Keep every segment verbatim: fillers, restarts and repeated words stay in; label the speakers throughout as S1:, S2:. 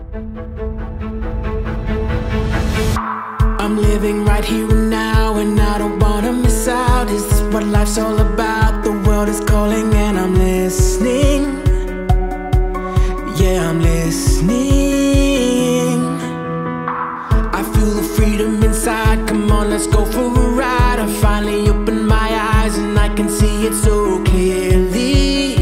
S1: I'm living right here and now, and I don't wanna miss out. Is this what life's all about? The world is calling and I'm listening. Yeah, I'm listening. I feel the freedom inside. Come on, let's go for a ride. I finally opened my eyes and I can see it so clearly,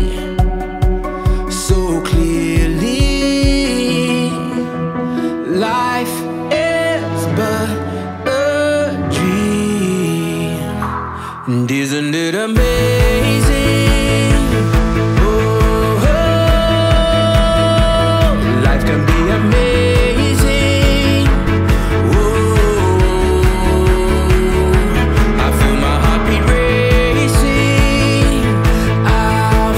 S1: so clearly. Life is but a dream, and isn't it amazing? Oh, oh, life can be amazing. Oh, I feel my heartbeat racing. I'll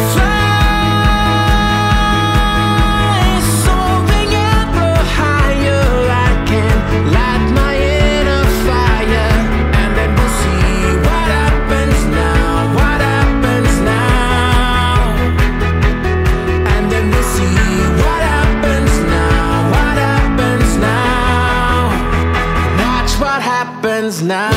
S1: fly, soaring ever higher. I can light my inner fire, and then we'll see what happens now, what happens now. And then we'll see what happens now, what happens now. Watch what happens now.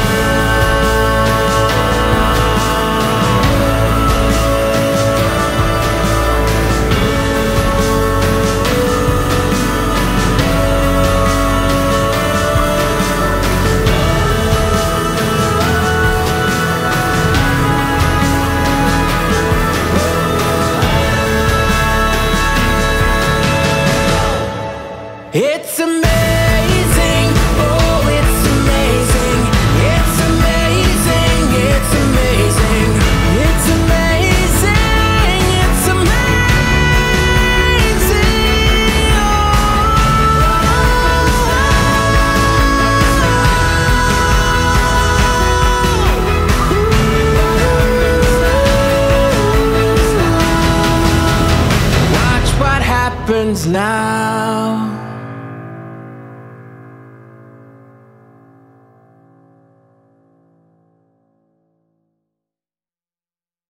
S1: It's amazing, oh it's amazing. It's amazing, it's amazing. It's amazing, it's amazing. Watch what happens now.